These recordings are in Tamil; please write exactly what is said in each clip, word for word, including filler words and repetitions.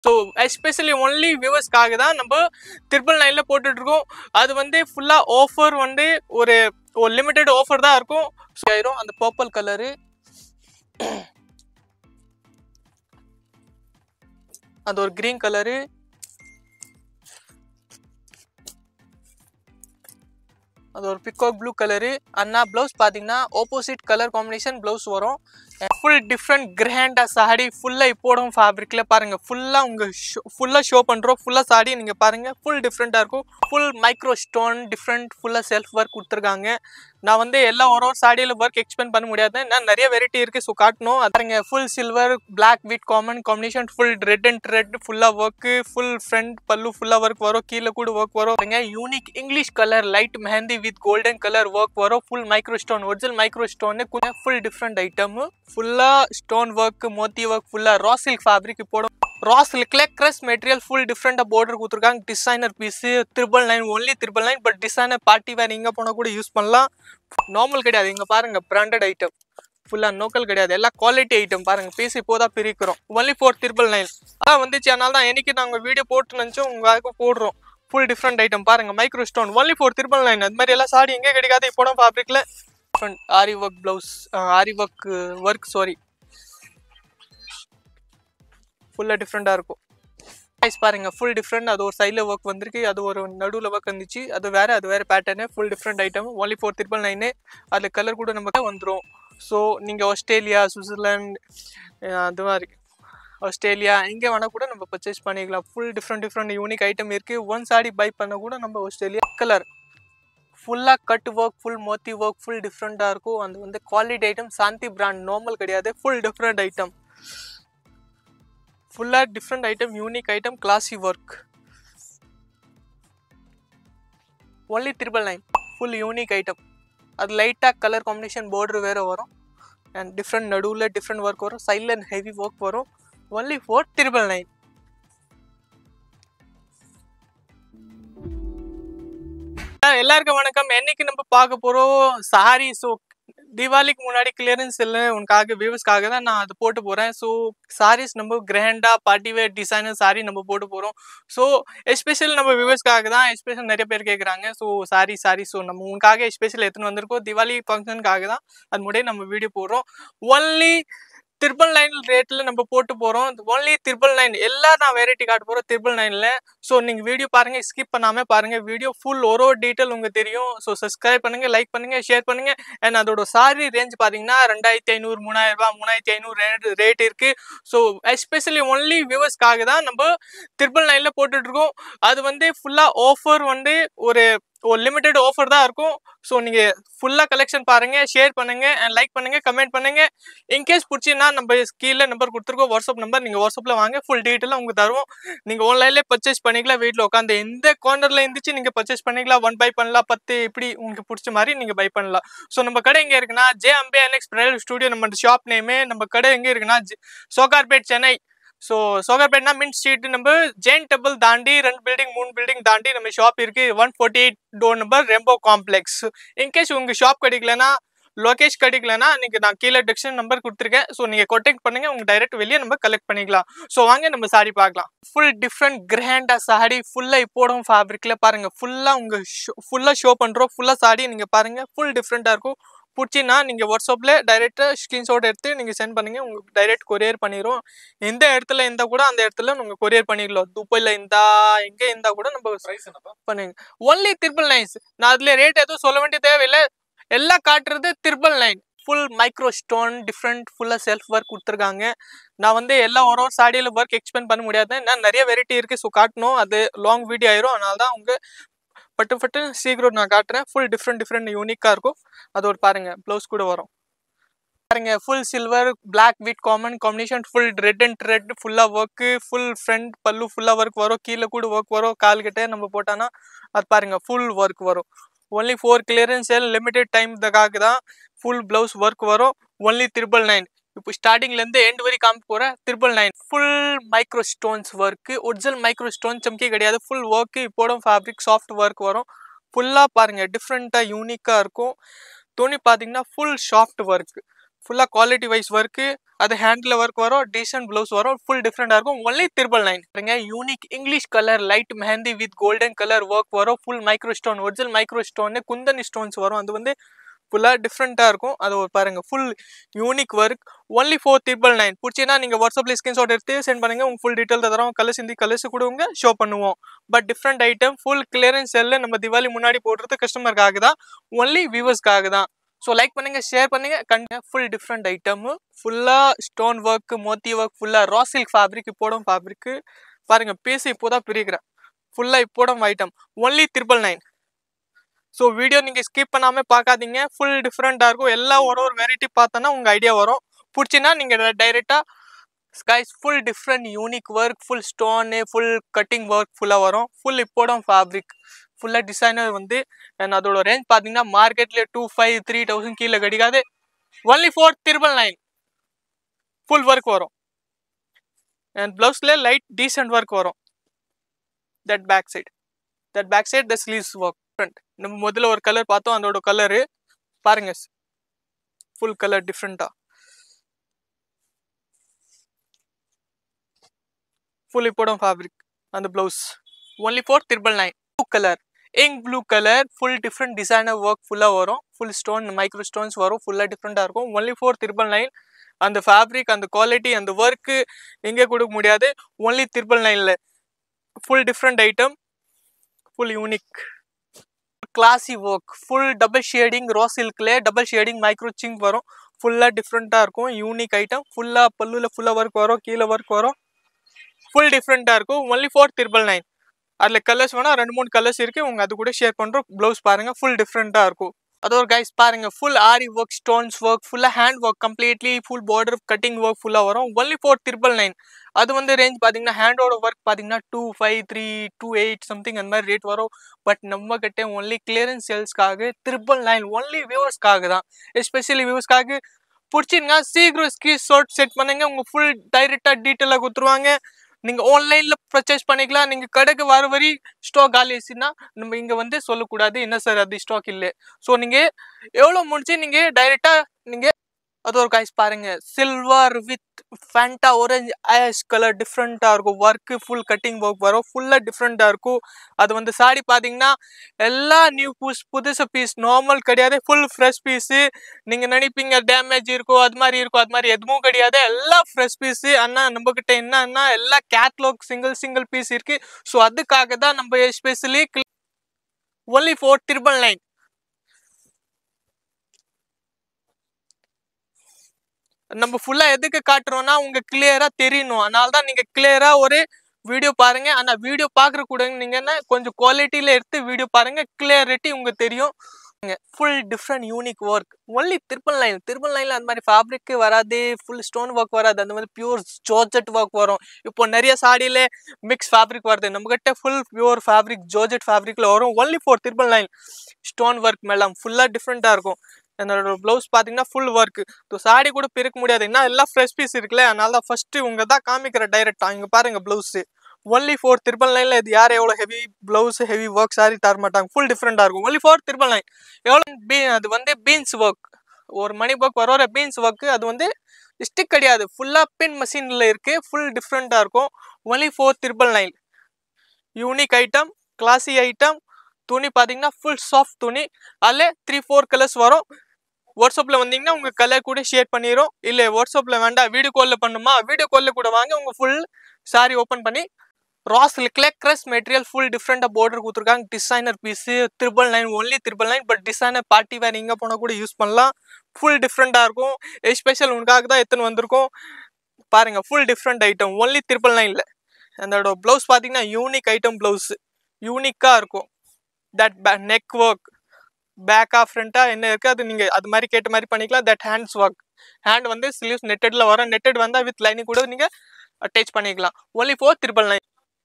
ஸோ எஸ்பெஷலி ஒன்லி வியூவர்ஸ்க்காக தான் நம்ம ட்ரிபிள் நைனில் போட்டுட்ருக்கோம். அது வந்து ஃபுல்லாக ஆஃபர் வந்து ஒரு ஒரு லிமிட்டெட் ஆஃபர் தான் இருக்கும். ஸோ ஆயிரும் அந்த பர்பிள் கலரு, அது ஒரு கிரீன் கலரு, அது ஒரு பிகாக் ப்ளூ கலரு. அண்ணா ப்ளவுஸ் பார்த்தீங்கன்னா ஆப்போசிட் கலர் காம்பினேஷன் ப்ளவுஸ் வரும். ஃபுல் டிஃப்ரெண்ட் கிராண்டாக சாடி ஃபுல்லாக இப்போடும் ஃபேப்ரிக்கில் பாருங்கள். ஃபுல்லாக உங்கள் ஷோ ஃபுல்லாக ஷோ பண்ணுறோம். ஃபுல்லாக சாடி நீங்கள் பாருங்கள், ஃபுல் டிஃப்ரெண்ட்டாக இருக்கும். ஃபுல் மைக்ரோ ஸ்டோன் டிஃப்ரெண்ட் ஃபுல்லாக செல்ஃப் ஒர்க் கொடுத்துருக்காங்க. நான் வந்து எல்லா ஒரு ஒரு சாடியில் ஒர்க் எக்ஸ்பிளைன் பண்ண முடியாது, நான் நிறைய வெரைட்டி இருக்குது. ஸோ காட்டணும். அதுங்க full silver black with common combination, full red and red ஃபுல்லாக ஒர்க்கு, ஃபுல் ஃப்ரண்ட் பல்லு ஃபுல்லாக ஒர்க் வரும், கீழே கூட ஒர்க் வரும். Unique English colour light mehndi with golden colour work வரும். Full micro stone, original micro stone, full different item. ஃபுல்லாக ஸ்டோன் ஒர்க், மோத்தி ஒர்க், ஃபுல்லாக ரா சில்க் ஃபேப்ரிக் போடும். ரா சில்க்ல கிரஸ் மெட்டீரியல் ஃபுல் டிஃப்ரெண்டாக பார்டர் கொடுத்துருக்காங்க. Designer piece triple nine only triple nine but designer party wear இங்கே போனால் கூட யூஸ் பண்ணலாம். நார்மல் கிடையாது. இங்கே பாருங்கள் பிராண்டட் ஐட்டம், ஃபுல்லாக நோக்கல் கிடையாது, எல்லாம் குவாலிட்டி ஐட்டம். பாருங்கள் பீஸ் இப்போதான் பிரிக்கிறோம். ஒன்லி ஃபோர் ட்ரிபிள் நைன் அதான் வந்துச்சு. அதனால தான் என்னைக்கு நாங்கள் வீடியோ போட்டு நினச்சோம் உங்களுக்கு போடுறோம். ஃபுல் டிஃப்ரெண்ட் ஐட்டம் பாருங்கள், micro stone only four triple nine. அது மாதிரி எல்லாம் சாடி எங்கே கிடைக்காது இப்போட ஃபேப்ரிக்கில். Different aari work blouse, aari work work sari ஃபுல்லாக டிஃப்ரெண்ட்டாக இருக்கும். ப்ரைஸ் பாருங்கள் ஃபுல் டிஃப்ரெண்ட். அது ஒரு சைடில் ஒர்க் வந்திருக்கு, அது ஒரு நடுவில் ஒர்க் வந்துச்சு, அது வேறு அது வேறு pattern. Full different item only four triple nine. அதில் கலர் கூட நமக்கு வந்துடும். ஸோ நீங்கள் ஆஸ்திரேலியா, சுவிட்சர்லாண்ட், அது மாதிரி ஆஸ்திரேலியா எங்கே வேணால் கூட நம்ம பர்ச்சேஸ் பண்ணிக்கலாம். Full different different unique item இருக்குது. ஒன் சாடி பை பண்ண கூட நம்ம ஆஸ்திரேலியா. கலர் ஃபுல்லாக கட் ஒர்க், ஃபுல் மோத்தி ஒர்க், ஃபுல் டிஃப்ரெண்ட்டாக இருக்கும். அது வந்து குவாலிட்டி ஐட்டம், சாந்தி பிராண்ட், நார்மல் கிடையாது. ஃபுல் டிஃப்ரெண்ட் ஐட்டம், ஃபுல்லாக different item, unique item, classy work. Only triple nine full unique item. அது லைட்டாக கலர் காம்பினேஷன் பார்டர் வேறு வரும். அண்ட் டிஃப்ரெண்ட் நடுவில் டிஃப்ரெண்ட் ஒர்க் வரும். சைடில் அண்ட் ஹெவி ஒர்க் வரும். Only four triple nine. எல்லாருக்கும் வணக்கம். என்னைக்கு நம்ம பார்க்க போகிறோம் சாரி. ஸோ தீபாவளிக்கு முன்னாடி கிளியரன்ஸ் இல்லை உனக்காக வியூவர்ஸ்க்காக தான் நான் அது போட்டு போகிறேன். ஸோ சாரீஸ் நம்ம கிராண்டாக பார்ட்டி வேர் டிசைனர் சாரி நம்ம போட்டு போகிறோம். ஸோ எஸ்பெஷல் நம்ம வியூவர்ஸ்க்காக தான். எஸ்பெஷல் நிறைய பேர் கேட்குறாங்க. ஸோ சாரி சாரி ஸோ நம்ம உனக்காக எஸ்பெஷல் எடுத்துன்னு வந்திருக்கோம். தீபாவளி ஃபங்க்ஷனுக்காக தான் அது முன்னாடி நம்ம வீடியோ போடுறோம். ஒன்லி ட்ரிபிள் நைன் ரேட்டில் நம்ம போட்டு போகிறோம். ஒன்லி ட்ரிபிள் நைன் எல்லாம் நான் வெரைட்டி காட்ட போகிறோம் ட்ரிபிள் நைனில். ஸோ நீங்கள் வீடியோ பாருங்கள், ஸ்கிப் பண்ணாமல் பாருங்கள். வீடியோ ஃபுல் ஒரு ஒரு டீட்டெயில் உங்களுக்கு தெரியும். ஸோ சப்ஸ்கிரைப் பண்ணுங்கள், லைக் பண்ணுங்கள், ஷேர் பண்ணுங்கள். அண்ட் அதோட சாரி ரேஞ்ச் பார்த்தீங்கன்னா ரெண்டாயிரத்தி ஐநூறு மூணாயிரம் ரூபா மூணாயிரத்தி ஐநூறு ரேட் ரேட் இருக்குது. ஸோ எஸ்பெஷலி ஒன்லி வியூவர்ஸ்க்காக தான் நம்ம ட்ரிபிள் நைனில் போட்டுட்ருக்கோம். அது வந்து ஃபுல்லாக ஆஃபர் வந்து ஒரு ஒரு லிமிட்டெட் ஆஃபர் தான் இருக்கும். ஸோ நீங்கள் ஃபுல்லாக கலெக்ஷன் பாருங்கள், ஷேர் பண்ணுங்கள், அண்ட் லைக் பண்ணுங்கள், கமெண்ட் பண்ணுங்கள். இன்கேஸ் பிடிச்சின்னா நம்ம கீழே நம்பர் கொடுத்துருக்கோம், வாட்ஸ்அப் நம்பர். நீங்கள் வாட்ஸ்அப்பில் வாங்க, ஃபுல் டீட்டெயிலாக உங்களுக்கு தருவோம். நீங்கள் ஆன்லைன்லேயே பர்ச்சேஸ் பண்ணிக்கலாம். வீட்டில் உட்காந்து எந்த கார்னரில் இருந்துச்சு நீங்கள் பர்ச்சேஸ் பண்ணிக்கலாம். ஒன் பை பண்ணலாம், பத்து இப்படி உங்களுக்கு பிடிச்ச மாதிரி நீங்கள் பை பண்ணலாம். ஸோ நம்ம கடை எங்கே இருக்குன்னா Jai Ambe annex bridal studio. நம்ம ஷாப் நேமு. நம்ம கடை எங்கே இருக்குன்னா சோகார்பேட், சென்னை. ஸோ சோகார்பேட்னா மின் ஸ்ட்ரீட். நம்ம ஜெயின் டெம்பிள் தாண்டி ரெண்டு பில்டிங் மூணு பில்டிங் தாண்டி நம்ம ஷாப் இருக்கு. One forty eight door number, ரெம்போ காம்ப்ளெக்ஸ். இன்கேஸ் உங்கள் ஷாப் கிடைக்கலன்னா, லொகேஷன் கிடைக்கலன்னா நீங்கள் நான் கீழே டெக்ஷன் நம்பர் கொடுத்துருக்கேன். ஸோ நீங்கள் கான்டாக்ட் பண்ணுங்க, உங்கள் டைரக்ட் வெளியே நம்ம கலெக்ட் பண்ணிக்கலாம். ஸோ வாங்க நம்ம சாரி பார்க்கலாம். ஃபுல் டிஃப்ரெண்ட் கிராண்டாக சாடி ஃபுல்லாக இப்போடும் ஃபேப்ரிக்கில் பாருங்கள். ஃபுல்லாக உங்கள் ஷோ ஃபுல்லாக ஷோ பண்ணுறோம். ஃபுல்லாக சாடி நீங்கள் பாருங்கள், ஃபுல் டிஃப்ரெண்ட்டாக இருக்கும். பிடிச்சின்னா நீங்கள் வாட்ஸ்அப்பில் டைரெக்டாக ஸ்க்ரீன்ஷாட் எடுத்து நீங்கள் சென்ட் பண்ணுங்கள். உங்களுக்கு டைரெக்ட் கொரியர் பண்ணிடுவோம். எந்த இடத்துல இருந்தால் கூட அந்த இடத்துல நீங்கள் கொரியர் பண்ணிக்கலாம். துபாயில் இருந்தா எங்கே இருந்தால் கூட நம்ம பண்ணுங்க. Only triple nines. நான் அதில் ரேட் எதுவும் சொல்ல வேண்டிய தேவையில்லை. எல்லாம் காட்டுறது triple nine. Full micro stone different ஃபுல்லாக செல்ஃப் ஒர்க் கொடுத்துருக்காங்க. நான் வந்து எல்லா ஒரு ஒரு சாடியில் ஒர்க் எக்ஸ்பிளைன் பண்ண முடியாது, நான் நிறைய வெரைட்டி இருக்குது. ஸோ காட்டணும், அது லாங் வீடியோ ஆயிரும். அதனால தான் உங்கள் பட்டு பட்டு சீக்கிரம் நான் காட்டுறேன். ஃபுல் டிஃப்ரெண்ட் டிஃப்ரெண்ட் யூனிக்காக இருக்கும். அது ஒரு பாருங்கள், ப்ளவுஸ் கூட வரும் பாருங்க. Full silver black with common combination, full red and red ஃபுல்லாக ஒர்க்கு, ஃபுல் ஃப்ரண்ட் பல்லு ஃபுல்லாக ஒர்க் வரும், கீழே கூட ஒர்க் வரும். கால்கிட்ட நம்ம போட்டோன்னா அது பாருங்கள் ஃபுல் ஒர்க் வரும். Only four clearance sale, limited time தக்காக தான். ஃபுல் ப்ளவுஸ் ஒர்க் வரும். Only triple nine. இப்போ ஸ்டார்டிங்லேருந்து எண்ட் வரை காமிக்க போகிறேன். Triple nine full micro stones work, original micro stone சம்கி கிடையாது. ஃபுல் ஒர்க்கு இப்போடும் ஃபேப்ரிக் சாஃப்ட் ஒர்க் வரும். ஃபுல்லாக பாருங்கள் டிஃப்ரெண்ட்டாக யூனிக்காக இருக்கும். துணி பார்த்தீங்கன்னா ஃபுல் சாஃப்ட் ஒர்க். ஃபுல்லாக குவாலிட்டி வைஸ் ஒர்க்கு, அது ஹேண்டில் ஒர்க் வரும், டீசென்ட் ப்ளவுஸ் வரும், ஃபுல் டிஃப்ரெண்டாக இருக்கும். ஒன்லி ட்ரிபிள் நைன் பாருங்க. Unique English colour light mehndi with golden colour work வரும். Full micro stone, original micro stone, குந்தனி ஸ்டோன்ஸ் வரும். அது வந்து ஃபுல்லாக டிஃப்ரெண்ட்டாக இருக்கும். அது பாருங்கள், full unique work. Only four triple nine பிடிச்சின்னா நீங்கள் வாட்ஸ்அப்பில் ஸ்கிரீன்ஷாட் எடுத்து சென்ட் பண்ணுங்கள். உங்கள் ஃபுல் டீட்டெயில் தரோம். கலர்ஸ் இந்த கலர்ஸ் கொடுங்க, ஷோ பண்ணுவோம். But different item, full clearance செல்ல நம்ம திவாலி முன்னாடி போடுறது கஸ்டமருக்காக தான், ஒன்லி வியூவர்ஸ்க்காக தான். ஸோ லைக் பண்ணுங்கள், ஷேர் பண்ணுங்கள். கண்டிப்பாக ஃபுல் டிஃப்ரெண்ட் ஐட்டமு, ஃபுல்லாக ஸ்டோன் ஒர்க்கு, மோத்தி ஒர்க், ஃபுல்லாக ரா சில்க் ஃபேப்ரிக், இப்போடும் ஃபேப்ரிக்கு பாருங்கள். பீஸ் இப்போ தான் பிரிக்கிறேன். ஃபுல்லாக இப்போடும் item only triple nine. So video நீங்கள் ஸ்கிப் பண்ணாமல் பார்க்காதீங்க. ஃபுல் டிஃப்ரெண்ட்டாக இருக்கும். எல்லாம் ஒரு ஒரு வெரைட்டி பார்த்தோன்னா உங்கள் ஐடியா வரும். பிடிச்சின்னா நீங்கள் டைரெக்டாக ஸ்கைஸ் full different unique work, full stone, full cutting work ஃபுல்லாக வரும். ஃபுல் இப்போடும் ஃபேப்ரிக், ஃபுல்லாக டிசைனர் வந்து. அண்ட் அதோட ரேஞ்ச் பார்த்தீங்கன்னா மார்க்கெட்டில் டூ ஃபைவ் த்ரீ தௌசண்ட் கீழே கிடைக்காது. Only four triple nine full work வரும். அண்ட் ப்ளவுஸில் லைட் டீசென்ட் ஒர்க் வரும். That back side that back side the sleeves work different. நம்ம முதல்ல ஒரு கலர் பார்த்தோம், அதோட கலரு பாருங்க, ஃபுல் கலர் டிஃப்ரெண்ட்டாக ஃபுல் இப்போடும் ஃபேப்ரிக். அந்த blouse only four triple nine. Blue colour, ink blue colour, full different designer work ஃபுல்லாக வரும். ஃபுல் ஸ்டோன் மைக்ரோ ஸ்டோன்ஸ் வரும். ஃபுல்லாக டிஃப்ரெண்ட்டாக இருக்கும். Only four triple nine. அந்த ஃபேப்ரிக், அந்த குவாலிட்டி, அந்த ஒர்க்கு எங்கே கொடுக்க முடியாது. ஒன்லி ட்ரிபிள் நைனில் full different item, full unique classy work, full double shading raw சில்க்ல டபுள் ஷேடிங் மைக்ரோ சிங்க் வரும். ஃபுல்லாக டிஃப்ரெண்ட்டாக இருக்கும். Unique item. ஃபுல்லாக பல்லுவில் ஃபுல்லாக ஒர்க் வரும், கீழே ஒர்க் வரும். ஃபுல் டிஃப்ரெண்ட்டாக இருக்கும். Only four triple nine. அதில் கலர்ஸ் வேணால் ரெண்டு மூணு கலர்ஸ் இருக்குது, உங்கள் அது கூட ஷேர் பண்ணுறோம். ப்ளவுஸ் பாருங்கள், ஃபுல் டிஃப்ரெண்ட்டாக இருக்கும். அதோட கைஸ் பாருங்கள், full aari work, stones work, ஃபுல்லாக hand work completely, full border cutting work ஃபுல்லாக வரும். Only four triple nine. அது வந்து ரேஞ்ச் பார்த்தீங்கன்னா ஹேண்டோட ஒர்க் பார்த்தீங்கன்னா two five three two eight something அந்த மாதிரி ரேட் வரும். பட் நம்ம கிட்டே ஒன்லி கிளியரன்ஸ் சேல்ஸ்க்காக ட்ரிபிள் நைன் ஒன்லி வியூவர்ஸ்க்காக தான். எஸ்பெஷலி வியூவர்ஸ்க்காக பிடிச்சிருங்க, சீக்கிரம் ஸ்க்ரீன் ஷாட் செட் பண்ணுங்க. உங்கள் ஃபுல் டைரெக்டாக டீட்டெயிலாக கொடுத்துருவாங்க. நீங்கள் ஆன்லைனில் பர்ச்சேஸ் பண்ணிக்கலாம். நீங்கள் கடைக்கு வர வரி ஸ்டாக் காலி ஆச்சுன்னா நம்ம இங்கே வந்து சொல்லக்கூடாது, என்ன சார் அது ஸ்டாக் இல்லை. ஸோ நீங்கள் எவ்வளோ முடிச்சு நீங்கள் டைரெக்டாக நீங்கள் அது ஒரு கைஸ் பாருங்க, silver with Fanta orange ash colour டிஃப்ரெண்ட்டாக இருக்கும். ஒர்க்கு ஃபுல் கட்டிங் ஒர்க் வரும். ஃபுல்லாக டிஃப்ரெண்ட்டாக இருக்கும். அது வந்து சாரி பார்த்தீங்கன்னா எல்லா நியூ பீஸ், புதுசு பீஸ், நார்மல் கிடையாது, ஃபுல் ஃப்ரெஷ் பீஸு. நீங்கள் நினைப்பீங்க டேமேஜ் இருக்கும், அது மாதிரி இருக்கும், அது மாதிரி எதுவும் கிடையாது. எல்லாம் ஃப்ரெஷ் பீஸு. ஆனால் நம்மக்கிட்ட என்னன்னா எல்லா கேட்லாக் சிங்கிள் சிங்கிள் பீஸ் இருக்குது. ஸோ அதுக்காக தான் நம்ம especially only four triple nine. நம்ம ஃபுல்லாக எதுக்கு காட்டுறோன்னா உங்கள் கிளியராக தெரியணும். அதனால தான் நீங்கள் கிளியராக ஒரு வீடியோ பாருங்கள். ஆனால் வீடியோ பார்க்குற கூட நீங்கன்னா கொஞ்சம் குவாலிட்டியில் எடுத்து வீடியோ பாருங்கள், கிளியரிட்டி உங்களுக்கு தெரியும். Full different unique work only triple nine. Triple நைனில் அந்த மாதிரி ஃபேப்ரிக்கு வராது, ஃபுல் ஸ்டோன் ஒர்க் வராது, அந்த மாதிரி பியூர் ஜார்ஜெட் ஒர்க் வரும். இப்போ நிறைய சாடியில் மிக்ஸ் ஃபேப்ரிக் வருது, நம்மகிட்ட ஃபுல் பியூர் ஃபேப்ரிக் ஜார்ஜெட் ஃபேப்ரிக்கில் வரும். Only four triple nine. Stone work மேலாம் ஃபுல்லாக டிஃப்ரெண்ட்டாக இருக்கும். என்னோட ப்ளவுஸ் பார்த்தீங்கன்னா ஃபுல் ஒர்க்கு. ஸோ சாடி கூட பிரிக்க முடியாது, ஏன்னா எல்லாம் ஃப்ரெஷ் பீஸ் இருக்குல்ல. அதனால தான் ஃபஸ்ட்டு உங்கள் தான் காமிக்கிற டைரெக்டாக. இங்கே பாருங்கள் ப்ளவுஸு ஒன்லி ஃபோர் ட்ரிபிள் நைனில். இது யார் எவ்வளோ heavy blouse heavy work sari தர மாட்டாங்க. ஃபுல் டிஃப்ரெண்ட்டாக இருக்கும். Only four triple nine. எவ்வளோ பீ அது வந்து பீன்ஸ் ஒர்க், ஒரு மணி ஒர்க் வர பீன்ஸ் ஒர்க்கு. அது வந்து ஸ்டிக் கிடையாது, ஃபுல்லாக பின் மஷினில் இருக்குது. ஃபுல் டிஃப்ரெண்ட்டாக இருக்கும். Only four triple nine. Unique item, classy item. துணி பார்த்தீங்கன்னா ஃபுல் சாஃப்ட் துணி. அதில் த்ரீ ஃபோர் கலர்ஸ் வரும். வாட்ஸ்அப்பில் வந்தீங்கன்னா உங்கள் கலர் கூட ஷேர் பண்ணிடும். இல்லை வாட்ஸ்அப்பில் வேண்டாம், வீடியோ காலில் பண்ணுமா, வீடியோ காலில் கூட வாங்க. உங்கள் ஃபுல் சாரி ஓப்பன் பண்ணி ரா சில்க்ல க்ரஷ் மெட்டீரியல் ஃபுல் டிஃப்ரெண்ட்டாக பார்டர் கொடுத்துருக்காங்க. Designer piece triple nine only triple nine. But designer party wear எங்கே போனால் கூட யூஸ் பண்ணலாம். ஃபுல் டிஃப்ரெண்ட்டாக இருக்கும். எஸ்பெஷல் உனக்காக தான் எத்தனை வந்திருக்கும் பாருங்கள். Full different item only triple நைனில். அதோட ப்ளவுஸ் பார்த்தீங்கன்னா யூனிக் ஐட்டம் ப்ளவுஸு யூனிக்காக இருக்கும். தட் நெக் ஒர்க் பேக்காக ஃப்ரண்ட்டாக என்ன இருக்குது அது நீங்கள் அது மாதிரி கேட்ட மாதிரி பண்ணிக்கலாம். That hands work. ஹேண்ட் வந்து ஸ்லீவ்ஸ் நெட்டடில் வரும். நெட்டட் வந்தால் வித் லைனிங் கூட நீங்கள் அட்டாச் பண்ணிக்கலாம். Only four triple nine.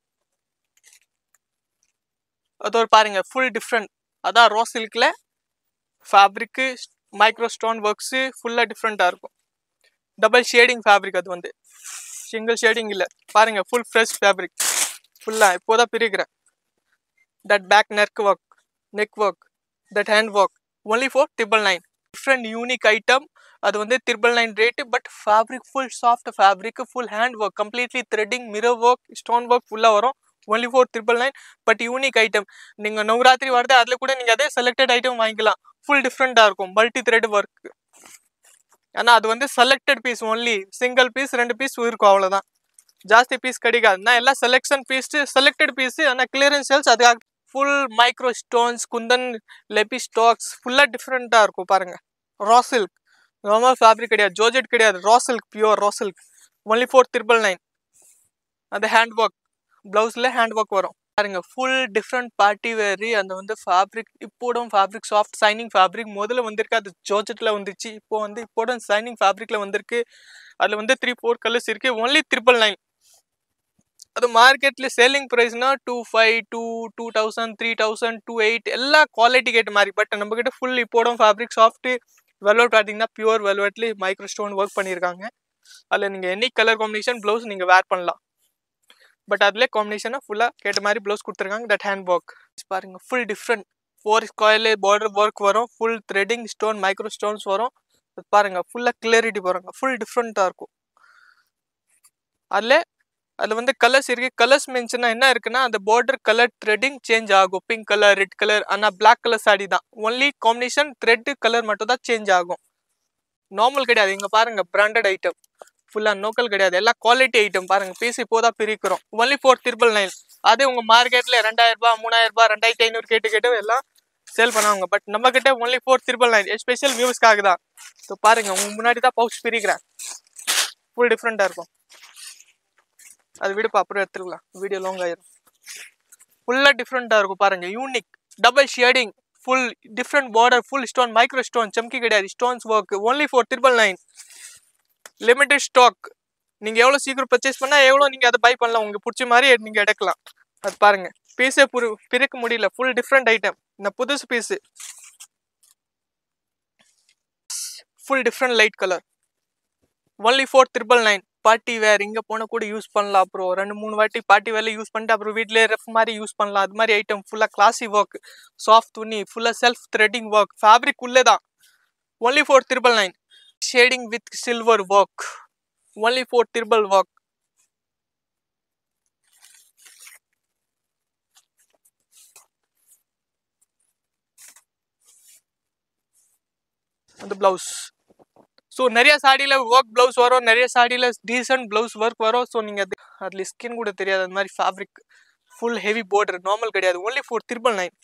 அது ஒரு பாருங்கள் ஃபுல் டிஃப்ரெண்ட். அதான் ரா சில்கில் ஃபேப்ரிக்கு மைக்ரோ ஸ்டோன் ஒர்க்ஸு ஃபுல்லாக டிஃப்ரெண்ட்டாக இருக்கும். டபுள் ஷேடிங் ஃபேப்ரிக், அது வந்து சிங்கிள் ஷேடிங் இல்லை. பாருங்கள் ஃபுல் ஃப்ரெஷ் ஃபேப்ரிக் ஃபுல்லாக இப்போ தான் பிரிக்கிறேன். That back neck work neck work that hand work only four triple nine. Different unique item. அது வந்து triple nine rate. But fabric full soft fabric, full hand work, completely threading, mirror work, stone work ஃபுல்லாக வரும். Only four triple nine. But unique item. நீங்கள் நவராத்திரி வருது, அதில் கூட நீங்கள் அதே செலக்டட் ஐட்டம் வாங்கிக்கலாம். ஃபுல் டிஃப்ரெண்ட்டாக இருக்கும், மல்டி த்ரெட் ஒர்க். ஆனால் அது வந்து selected piece, only single piece ரெண்டு பீஸ் இருக்கும், அவ்வளோதான். ஜாஸ்தி பீஸ் கிடைக்காது. நான் எல்லாம் செலெக்ஷன் பீஸ், செலக்டட் பீஸ். ஆனால் கிளியரன்ஸ் சேல்ஸ் அதுக்காக. ஃபுல் மைக்ரோ ஸ்டோன்ஸ், குந்தன், லெபி ஸ்டாக்ஸ் ஃபுல்லாக டிஃப்ரெண்ட்டாக இருக்கும் பாருங்கள். ரா சில்க், நார்மல் ஃபேப்ரிக் கிடையாது, ஜோர்ஜெட் கிடையாது, raw silk, pure raw silk. Only four triple nine. அது ஹேண்ட் ஒர்க், ப்ளவுஸில் ஹேண்ட் ஒர்க் வரும் பாருங்க. Full different party wear. அந்த வந்து ஃபேப்ரிக் இப்போடும் ஃபேப்ரிக் சாஃப்ட் சைனிங் ஃபேப்ரிக். முதல்ல வந்திருக்கு அது ஜோர்ஜெட்டில் வந்துச்சு. இப்போ வந்து இப்போடும் சைனிங் ஃபேப்ரிக்கில் வந்திருக்கு. அதில் வந்து த்ரீ ஃபோர் கலர்ஸ் இருக்குது. Only triple nine. அது மார்க்கெட்ல சேலிங் ப்ரைஸ்னா two five two two thousand three thousand two eight எல்லா குவாலிட்டி கேட்ட மாதிரி. பட் நம்ம கிட்ட ஃபுல் இப்போடும் ஃபேப்ரிக் சாஃப்ட் வெல்வெட் பார்த்தீங்கன்னா பியூர் வெல்வெட்ல மைக்ரோ ஸ்டோன் ஒர்க் பண்ணியிருக்காங்க. அதில் நீங்கள் எனி கலர் காம்பினேஷன் ப்ளவுஸ் நீங்கள் வேர் பண்ணலாம். பட் அதில் காம்பினேஷனாக ஃபுல்லாக கேட்ட மாதிரி ப்ளவுஸ் கொடுத்துருக்காங்க. தட் ஹேண்ட் ஒர்க் பாருங்க, ஃபுல் டிஃப்ரெண்ட். ஃபோர் ஸ்கொயர்ல பார்டர் ஒர்க் வரும், full threading stone micro stones வரும் பாருங்க. ஃபுல்லாக கிளியரிட்டி பாருங்க, ஃபுல் டிஃப்ரெண்ட்டாக இருக்கும். அதில் அதில் வந்து கலர்ஸ் இருக்கு. கலர்ஸ் மென்ஷனா என்ன இருக்குன்னா, அந்த பார்டர் கலர் த்ரெட்டிங் சேஞ்ச் ஆகும். Pink colour, red colour. ஆனால் பிளாக் கலர் சாரி தான். ஒன்லி காம்பினேஷன் த்ரெட் கலர் மட்டும் தான் சேஞ்ச் ஆகும். நார்மல் கிடையாது. இங்கே பாருங்க, பிராண்டட் ஐட்டம் ஃபுல்லாக லோக்கல் கிடையாது, எல்லாம் குவாலிட்டி ஐட்டம் பாருங்க. பீஸ் இப்போதான் பிரிக்கிறோம். Only four triple nine. அதே உங்க மார்க்கெட்ல ரெண்டாயிரம் ரூபாய் மூணாயிரம் ரூபாய் ரெண்டாயிரத்தி ஐநூறு கேட்டு கேட்டு எல்லாம் சேல் பண்ணுவாங்க. பட் நம்ம கிட்ட only four triple nine. Special வியூஸ்க்காக தான். ஸோ பாருங்க, உங்க முன்னாடி தான் பவுச் பிரிக்கிறேன். ஃபுல் டிஃப்ரெண்டா இருக்கும். அது விடுப்பா, அப்புறம் எடுத்துக்கலாம், வீடியோ லாங் ஆயிரும். ஃபுல்லாக டிஃப்ரெண்ட்டாக இருக்கும் பாருங்க. Unique double shading, full different border, full stone micro stone, சம்கி கிடையாது, stones work. Only four triple nine. Limited stock. நீங்கள் எவ்வளோ சீக்கிரம் பர்ச்சேஸ் பண்ணால் எவ்வளோ நீங்கள் அதை பை பண்ணலாம். உங்களுக்கு பிடிச்ச மாதிரி நீங்கள் எடுக்கலாம். அது பாருங்க, பீஸே புரி பிரிக்க முடியல. Full different item. இந்த புதுசு piece full different light colour. Only four triple nine. Party wear இங்கே போனால் கூட யூஸ் பண்ணலாம். அப்புறம் ரெண்டு மூணு வாட்டி பார்ட்டி வேர்ல யூஸ் பண்ணிட்டு அப்புறம் வீட்டிலே ரெஃப் மாதிரி யூஸ் பண்ணலாம். அது மாதிரி ஐட்டம் ஃபுல்லாக கிளாசி ஒர்க், சாஃப்ட் துணி, ஃபுல்லாக செல்ஃப் த்ரெட்டிங் ஒர்க், ஃபேப்ரிக் உள்ளே தான். Only four triple nine. Shading with silver work. Only four triple work. அந்த பிளவுஸ். ஸோ நிறைய சாடியில் ஒர்க் ப்ளவுஸ் வரும், நிறைய சாடியில் டீசென்ட் ப்ளவுஸ் ஒர்க் வரும். ஸோ நீங்கள் அது அதில் ஸ்கின் கூட தெரியாது. அந்த மாதிரி fabric full heavy border, normal கிடையாது. Only four triple nine.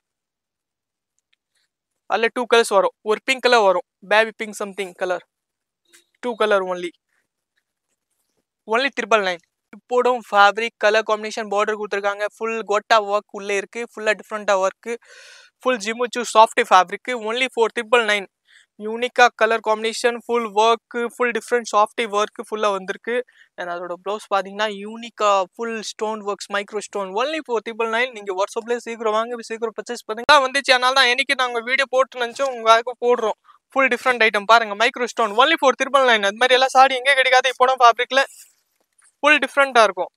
அதில் டூ கலர்ஸ் வரும். ஒரு பிங்க் கலர் வரும், baby pink something colour. Two colour only. Only triple nine. இப்போடும் ஃபேப்ரிக் கலர் காம்பினேஷன் பார்டர் கொடுத்துருக்காங்க. ஃபுல் கோட்டா ஒர்க் உள்ளே இருக்குது. ஃபுல்லாக டிஃப்ரெண்ட்டாக ஒர்க்கு. ஃபுல் ஜிமுச்சு soft fabric. Only four triple nine. யூனிக்காக colour combination, full work, full different சாஃப்டி ஒர்க்கு ஃபுல்லாக வந்திருக்கு. அண்ட் அதோட ப்ளவுஸ் பார்த்தீங்கன்னா யூனிக்காக full stone works, micro stone. Only four triple nine. நீங்கள் வாட்ஸ்அப்லேயே சீக்கிரம் வாங்க, சீக்கிரம் பர்ச்சேஸ் பண்ணுங்க. வந்துச்சு, அதனால தான் என்னைக்கு நாங்கள் வீடியோ போட்டு நினச்சோம் உங்களுக்கு போடுறோம். ஃபுல் டிஃப்ரெண்ட் ஐட்டம் பாருங்கள், micro stone. Only four triple nine. அது மாதிரி எல்லாம் சாடி எங்கே கிடைக்காது. இப்போ ஃபேப்ரிக்கில் ஃபுல் டிஃப்ரெண்ட்டாக இருக்கும்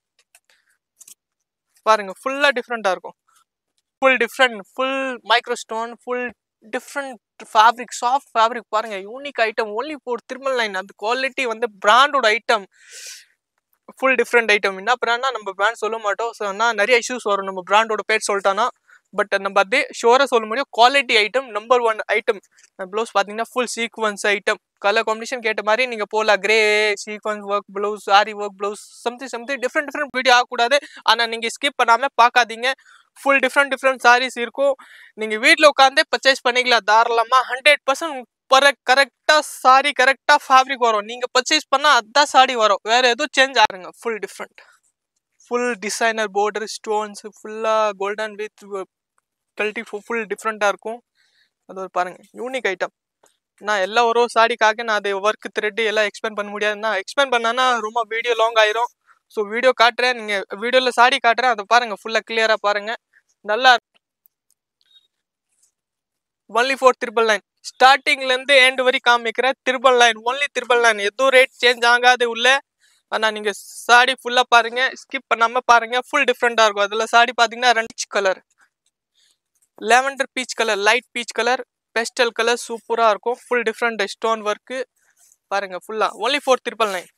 பாருங்கள். ஃபுல்லாக டிஃப்ரெண்ட்டாக இருக்கும். Full different, full micro stone, full different fabric, soft fabric பாருங்க. Unique item. Only four triple nine. அந்த குவாலிட்டி வந்து பிராண்டோட ஐட்டம். Full different item. என்ன பிராண்ட்னா நம்ம பிராண்ட் சொல்ல மாட்டோம். ஸோ ஆனால் நிறைய இஷ்யூஸ் வரும் நம்ம பிராண்டோட பேர் சொல்லிட்டானா. பட் நம்ம அதே ஷோராக சொல்ல முடியும். Quality item, number one item. Blouse பார்த்தீங்கன்னா full sequins item. Colour combination கேட்ட மாதிரி நீங்கள் போகலாம். Grey sequins work blouse, aari work blouse, something something different different video ஆகக்கூடாது. ஆனால் நீங்கள் ஸ்கிப் பண்ணாமல் பார்க்காதீங்க. ஃபுல் டிஃப்ரெண்ட் டிஃப்ரெண்ட் சாரீஸ் இருக்கும். நீங்கள் வீட்டில் உட்காந்து பர்ச்சேஸ் பண்ணிக்கலாம் தாராளமாக. ஹண்ட்ரட் பர்சன்ட் பர கரெக்டாக சாரி, கரெக்டாக ஃபேப்ரிக் வரும். நீங்கள் பர்ச்சேஸ் பண்ணால் அதுதான் சாரி வரும், வேறு எதுவும் சேஞ்ச் ஆகுங்க. Full different, full designer border stones, ஃபுல்லாக கோல்டன் வித் கல்ட்டி, ஃபுல் டிஃப்ரெண்ட்டாக இருக்கும். அது ஒரு பாருங்கள் யூனிக் ஐட்டம். நான் எல்லா ஒரு சாடிக்காக நான் அது ஒர்க் த்ரெட்டு எல்லாம் எக்ஸ்பிளைன் பண்ண முடியாதுன்னா எக்ஸ்பிளைன் பண்ணான்னா ரொம்ப வீடியோ லாங் ஆயிரும். ஸோ வீடியோ காட்டுறேன், நீங்கள் வீடியோவில் சாடி காட்டுறேன், அதை பாருங்கள். ஃபுல்லாக கிளியராக பாருங்கள், நல்லா. Only four triple nine. ஸ்டார்டிங்லேருந்து எண்ட் வரை காமிக்கிறேன். Triple nine, only triple nine. எதுவும் ரேட் சேஞ்ச் ஆகாது உள்ளே. ஆனால் நீங்கள் சாடி ஃபுல்லாக பாருங்கள், ஸ்கிப் பண்ணாமல் பாருங்கள். ஃபுல் டிஃப்ரெண்ட்டாக இருக்கும். அதில் சாடி பார்த்தீங்கன்னா ரெண்டு கலர், lavender peach colour, light peach colour, pastel colour சூப்பராக இருக்கும். ஃபுல் டிஃப்ரெண்ட் ஸ்டோன் ஒர்க்கு பாருங்க ஃபுல்லாக ஒன்லி ஃபோர் ட்ரிபிள் நைன்.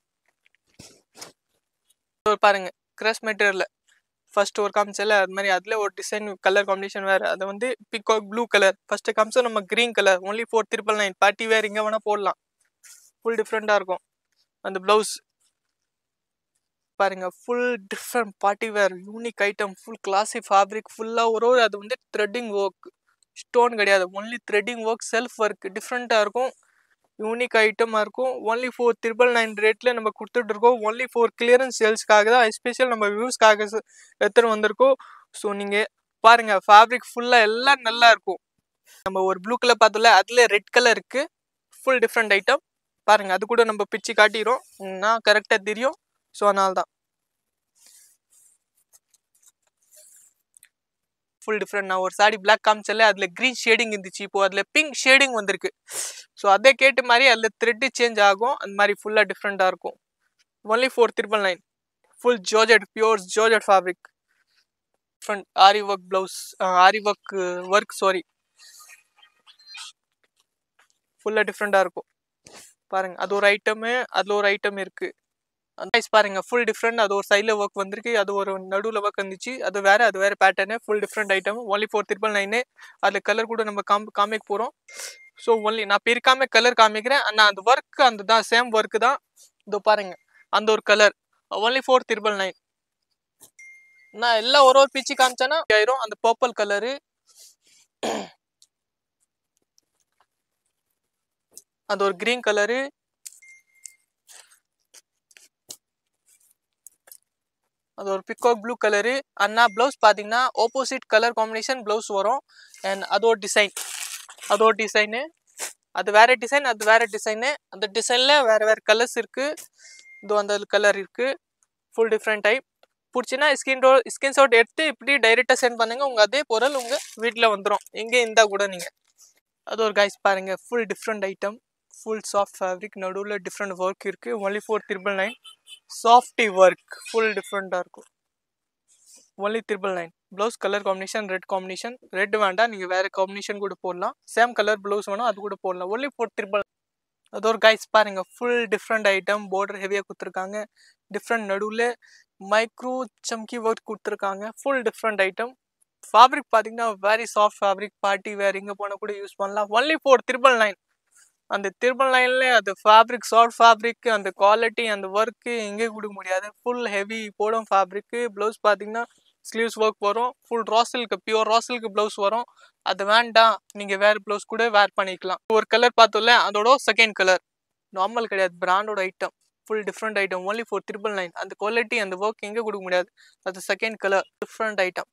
பாருங்க கிரஷ் மெட்டீரியல் ஃபர்ஸ்ட் ஒரு காமிச்சல அது மாதிரி அதில் ஒரு டிசைன் கலர் காம்பினேஷன் வேறு. அது வந்து பிகாக் ப்ளூ கலர். ஃபர்ஸ்ட் காமிச்சோம் நம்ம green colour. Only four triple nine. Party wear இங்கே வேணால் போடலாம். ஃபுல் டிஃப்ரெண்ட்டாக இருக்கும். அந்த ப்ளவுஸ் பாருங்க full different party wear unique item. Full classy fabric ஃபுல்லாக ஒரு அது வந்து த்ரெட்டிங் ஒர்க், ஸ்டோன் கிடையாது. Only threading work, self work டிஃப்ரெண்ட்டாக இருக்கும். யூனிக் ஐட்டமாக இருக்கும். ஒன்லி ஃபோர் ட்ரிபிள் நைன் ரேட்டில் நம்ம கொடுத்துட்டு இருக்கோம். ஒன்லி ஃபோர் கிளியரன்ஸ் சேல்ஸ்க்காக தான், எஸ்பெஷல் நம்ம வியூஸ்க்காக எடுத்துகிட்டு வந்திருக்கோம். ஸோ நீங்கள் பாருங்கள் ஃபேப்ரிக் ஃபுல்லாக எல்லாம் நல்லா இருக்கும். நம்ம ஒரு ப்ளூ கலர் பார்த்தோம்ல, அதில் ரெட் கலர் இருக்குது. ஃபுல் டிஃப்ரெண்ட் ஐட்டம் பாருங்கள். அது கூட நம்ம பிச்சு காட்டிடுறோம், நான் கரெக்டாக தெரியும். ஸோ அதனால தான் ஃபுல் டிஃப்ரெண்ட். நான் ஒரு சாரி பிளாக் காமிச்சல, அதில் க்ரீன் ஷேடிங் இருந்துச்சு, இப்போ அதில் பிங்க் ஷேடிங் வந்திருக்கு. ஸோ அதே கேட்டு மாதிரி அதில் த்ரெட்டு சேஞ்ச் ஆகும். அந்த மாதிரி ஃபுல்லாக டிஃப்ரெண்ட்டாக இருக்கும். Only four triple nine. Full georgette, pure georgette fabric. Different aari work blouse, aari work work sari ஃபுல்லாக டிஃப்ரெண்ட்டாக இருக்கும். பாருங்கள் அது ஒரு ஐட்டமு, அதில் ஒரு ஐட்டம் இருக்குது. கைஸ் பாருங்க ஃபுல் டிஃப்ரெண்ட். அது ஒரு சைடில் ஒர்க் வந்திருக்கு, அது ஒரு நடுவில் ஒர்க் வந்துச்சு. அது வேறு, அது வேறு pattern. Full different item. Only four triple nine. அதில் கலர் கூட நம்ம காம் காமிக்க போகிறோம். ஸோ ஒன்லி நான் பிரிக்காம கலர் காமிக்கிறேன். ஆனால் அந்த ஒர்க் அந்த தான், சேம் ஒர்க்கு தான். இதோ பாருங்கள் அந்த ஒரு colour. Only four triple nine. நான் எல்லாம் ஒரு ஒரு பிச்சு காமிச்சேன்னா ஆயிரும். அந்த பர்பிள் கலரு, அது ஒரு கிரீன் கலரு, அது ஒரு பிகாக் ப்ளூ கலரு. அண்ணா ப்ளவுஸ் பார்த்தீங்கன்னா ஆப்போசிட் கலர் காம்பினேஷன் ப்ளவுஸ் வரும். அண்ட் அது ஒரு டிசைன், அது ஒரு டிசைனு, அது வேறு டிசைன், அது வேறு டிசைனு. அந்த டிசைனில் வேறு வேறு கலர்ஸ் இருக்குது. இதோ அந்த கலர் இருக்குது. Full different type. பிடிச்சின்னா ஸ்கின் ரோ ஸ்கிரீன்ஷாட் எடுத்து இப்படி டைரெக்டாக சென்ட் பண்ணுங்க. உங்கள் அதே பொருள் உங்கள் வீட்டில் வந்துடும். எங்கே இருந்தால் கூட நீங்கள். அது ஒரு கைஸ் பாருங்கள் full different item. Full soft fabric, நடுவில் டிஃப்ரெண்ட் ஒர்க் இருக்குது. Only four triple nine. சாஃப்டி ஒர்க் ஃபுல் டிஃப்ரெண்ட்டாக இருக்கும். Only triple nine. Blouse colour combination red combination. Red வேண்டாம், நீங்கள் வேறு காம்பினேஷன் கூட போடலாம். சேம் கலர் ப்ளவுஸ் வேணும், அது கூட போடலாம். Only four triple. அது ஒரு கைஸ் பாருங்க ஃபுல் டிஃப்ரெண்ட் ஐட்டம். பார்டர் ஹெவியாக கொடுத்துருக்காங்க. டிஃப்ரெண்ட் நடுவில் மைக்ரோ சம்கி ஒர்க் கொடுத்துருக்காங்க. Full different item. ஃபேப்ரிக் பார்த்தீங்கன்னா very soft fabric. Party wear இங்கே போனால் கூட யூஸ் பண்ணலாம். Only four triple nine. அந்த ட்ரிபிள் நைன்ல அது ஃபேப்ரிக், சாஃப்ட் ஃபேப்ரிக், அந்த குவாலிட்டி, அந்த ஒர்க்கு எங்கே கொடுக்க முடியாது. ஃபுல் ஹெவி போடும் ஃபேப்ரிக்கு. ப்ளவுஸ் பார்த்தீங்கன்னா ஸ்லீவ்ஸ் ஒர்க் வரும். Full raw silk, pure raw silk blouse வரும். அது வேண்டாம், நீங்கள் வேறு ப்ளவுஸ் கூட வேர் பண்ணிக்கலாம். ஒரு கலர் பார்த்தோம்ல, அதோட செகண்ட் கலர். நார்மல் கிடையாது, பிராண்டோட item. Full different item. Only four triple nine. அந்த குவாலிட்டி, அந்த ஒர்க் எங்கே கொடுக்க முடியாது. அது second colour. Different item,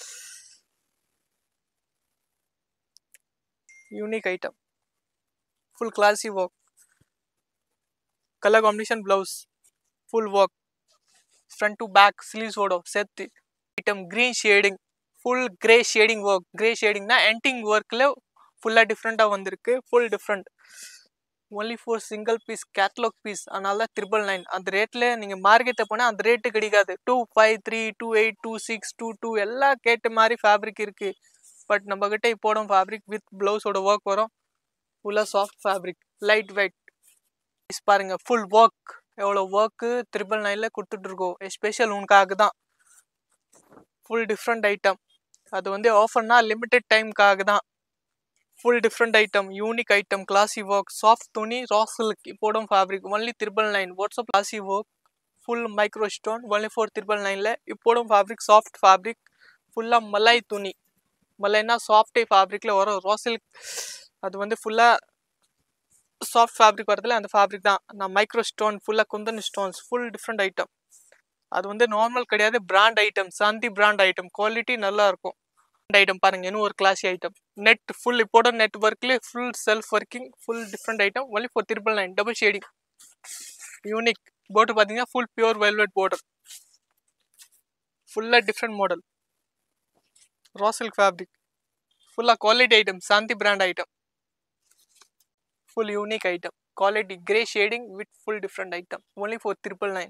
unique item. Full classy work, colour combination blouse, full work front to back, ஸ்லீவ்ஸோட சேர்த்து item. Green shading, full grey shading work. Grey ஷேடிங்னா எண்டிங் ஒர்க்கில் ஃபுல்லாக டிஃப்ரெண்ட்டாக வந்திருக்கு. Full different. Only four single piece, catalogue piece. அதனால ட்ரிபிள் நைன். அந்த ரேட்டில் நீங்கள் மார்க்கெட்டை போனால் அந்த ரேட்டு கிடைக்காது. Two five three two eight two six two two எல்லாம் கேட்ட மாதிரி ஃபேப்ரிக் இருக்குது. பட் நம்மக்கிட்ட இப்போடும் ஃபேப்ரிக் வித் ப்ளவுஸோட ஒர்க் வரும். ஃபுல்லாக சாஃப்ட் ஃபேப்ரிக், லைட் வெயிட். பாருங்கள் ஃபுல் ஒர்க், எவ்வளோ ஒர்க்கு ட்ரிபிள் நைனில் கொடுத்துட்ருக்கோம். எஸ்பெஷல் உனக்காக தான். Full different item. அது வந்து ஆஃபர்னா லிமிட்டெட் டைமுக்காக தான். Full different item, unique item, classy work, soft துணி, ரா சில்க் இப்போடும் fabric. Only triple nine. WhatsApp classy work, full micro stone. Only four triple நைனில் இப்போடும் ஃபேப்ரிக். சாஃப்ட் ஃபேப்ரிக், ஃபுல்லாக மலாய் துணி. மலைனா சாஃப்டே ஃபேப்ரிக்கில் வரும். ரா சில்க் அது வந்து ஃபுல்லாக சாஃப்ட் ஃபேப்ரிக் வரதில்ல, அந்த ஃபேப்ரிக் தான். நான் மைக்ரோ ஸ்டோன், ஃபுல்லாக kundan stones. Full different item. அது வந்து நார்மல் கிடையாது, பிராண்ட் ஐட்டம். சாந்தி பிராண்ட் ஐட்டம். குவாலிட்டி நல்லா இருக்கும். ஐட்டம் பாருங்க, இன்னும் ஒரு கிளாசி ஐட்டம். நெட் ஃபுல் இப்போட நெட் ஒர்க்லேயே full self working. Full different item. Only four triple nine. Double shading, unique. Border பார்த்தீங்கன்னா ஃபுல் பியூர் வெல்வெட் போர்டர். ஃபுல்லாக different model. Raw silk fabric. ஃபுல்லாக quality item. Shanti brand item. Full unique item. Quality grey shading with full different item. Only four triple nine.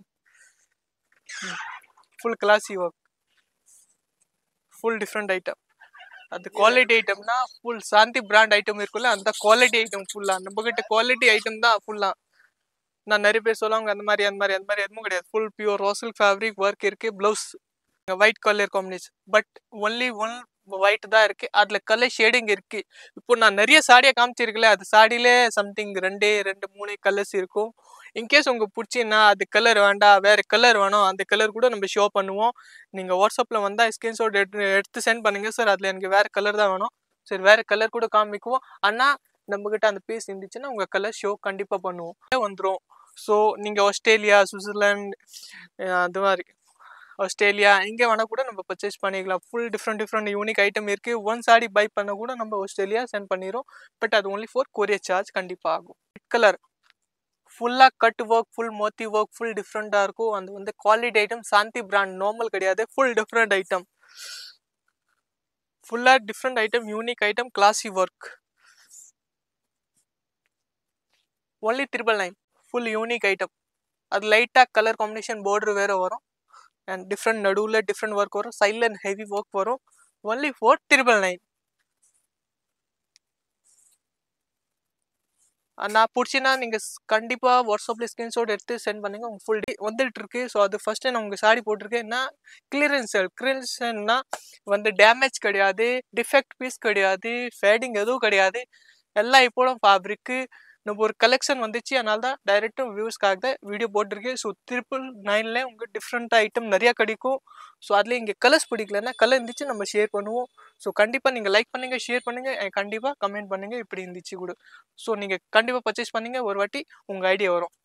Full classy work, full different item. அது குவாலிட்டி ஐட்டம்னா ஃபுல் சாந்தி பிராண்ட் ஐட்டம் இருக்குல்ல, அந்த குவாலிட்டி ஐட்டம் ஃபுல்லா நம்ம கிட்ட குவாலிட்டி ஐட்டம் தான் ஃபுல்லா. நான் நிறைய பேர் சொல்லுவாங்க அந்த மாதிரி அந்த மாதிரி அந்த மாதிரி எதுவும் கிடையாது. ஃபுல் பியூர் ரோசல் ஃபேப்ரிக் ஒர்க் இருக்கு. Blouse white colour combination, but only one white தான் இருக்கு. அதுல கலர் ஷேடிங் இருக்கு. இப்போ நான் நிறைய சாடியை காமிச்சிருக்கல, அது சாடியிலே சம்திங் ரெண்டே ரெண்டு மூணு கலர்ஸ் இருக்கும். இன்கேஸ் உங்களுக்கு பிடிச்சின்னா அது கலர் வேண்டாம் வேற கலர் வேணும், அந்த கலர் கூட நம்ம ஷோ பண்ணுவோம். நீங்க வாட்ஸ்அப்ல வந்தா ஸ்கிரீன்ஷாட் எடுத்து எடுத்து சென்ட் பண்ணுங்க சார், அதுல எனக்கு வேற கலர் தான் வேணும். சரி, வேற கலர் கூட காமிக்குவோம். ஆனா நம்ம கிட்ட அந்த பீஸ் இருந்துச்சுன்னா உங்க கலர் ஷோ கண்டிப்பா பண்ணுவோம், வந்துடும். ஸோ நீங்க ஆஸ்திரேலியா, சுவிட்சர்லாந்து, அது மாதிரி ஆஸ்திரேலியா எங்கே வேணா கூட நம்ம பர்ச்சேஸ் பண்ணிக்கலாம். Full different different unique item இருக்கு. ஒன் சாரி பை பண்ண கூட நம்ம ஆஸ்திரேலியா சென்ட் பண்ணிடுறோம். பட் அது ஒன்லி ஃபார் கொரியர் சார்ஜ் கண்டிப்பா ஆகும். ரெட் கலர் ஃபுல்லா கட் ஒர்க், ஃபுல் மோத்தி ஒர்க், ஃபுல் டிஃப்ரெண்டா இருக்கும். அது வந்து குவாலிட்டி ஐட்டம், சாந்தி பிராண்ட், நார்மல் கிடையாது. ஃபுல் டிஃப்ரெண்ட் ஐட்டம், ஃபுல்லா different item, unique item, classy work. Only triple nine, full unique item. அது லைட்டாக கலர் காம்பினேஷன் பார்டர் வேற வரும். அண்ட் டிஃப்ரெண்ட் நடுவில் டிஃப்ரெண்ட் ஒர்க் வரும். சைடில் ஹெவி ஒர்க் வரும். Only four triple nine. நான் பிடிச்சின்னா நீங்கள் கண்டிப்பாக வாட்ஸ்அப்பில் ஸ்க்ரீன்ஷாட் எடுத்து சென்ட் பண்ணுங்கள். உங்கள் ஃபுல் டே வந்துட்டு இருக்கு. ஸோ அது ஃபஸ்ட்டு நான் உங்கள் சாரி போட்டிருக்கேன். என்ன கிளியரன்ஸ் சேல். கிளியரன்ஸ்னா வந்து டேமேஜ் கிடையாது, டிஃபெக்ட் பீஸ் கிடையாது, ஃபேடிங் எதுவும் கிடையாது. எல்லாம் இப்போட ஃபேப்ரிக்கு நம்ம ஒரு கலெக்ஷன் வந்துச்சு, அதனால தான் டைரெக்டாக வியூஸ்க்காக தான் வீடியோ போட்டிருக்கேன். ஸோ ட்ரிபிள் நைனில் உங்களுக்கு டிஃப்ரெண்ட் ஐட்டம் நிறையா கிடைக்கும். ஸோ அதில் இங்கே கலர்ஸ் பிடிக்கலன்னா கலர் இருந்துச்சு நம்ம ஷேர் பண்ணுவோம். ஸோ கண்டிப்பாக நீங்கள் லைக் பண்ணுங்கள், ஷேர் பண்ணுங்கள், கண்டிப்பாக கமெண்ட் பண்ணுங்கள் இப்படி இருந்துச்சு கூட. ஸோ நீங்கள் கண்டிப்பாக பர்ச்சேஸ் பண்ணுங்கள், ஒரு வாட்டி உங்கள் ஐடியா வரும்.